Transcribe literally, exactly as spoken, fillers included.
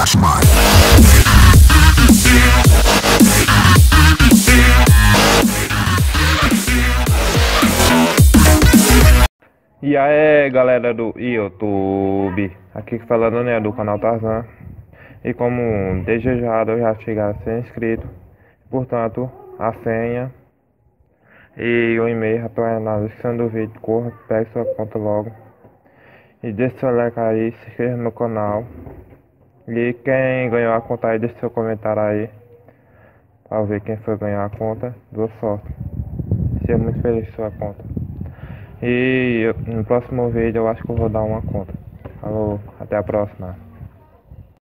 Flashman. E aí galera do YouTube, aqui falando né, do canal Tarzan. E como desejado eu já cheguei a ser inscrito, portanto a senha e o e-mail já estão na descrição do vídeo. Corra, pegue sua conta logo e deixe seu like aí, se inscreva no canal. E quem ganhou a conta aí, deixe seu comentário aí para ver quem foi ganhar a conta. Boa sorte, seja muito feliz com sua conta. E no próximo vídeo eu acho que eu vou dar uma conta. Falou, até a próxima.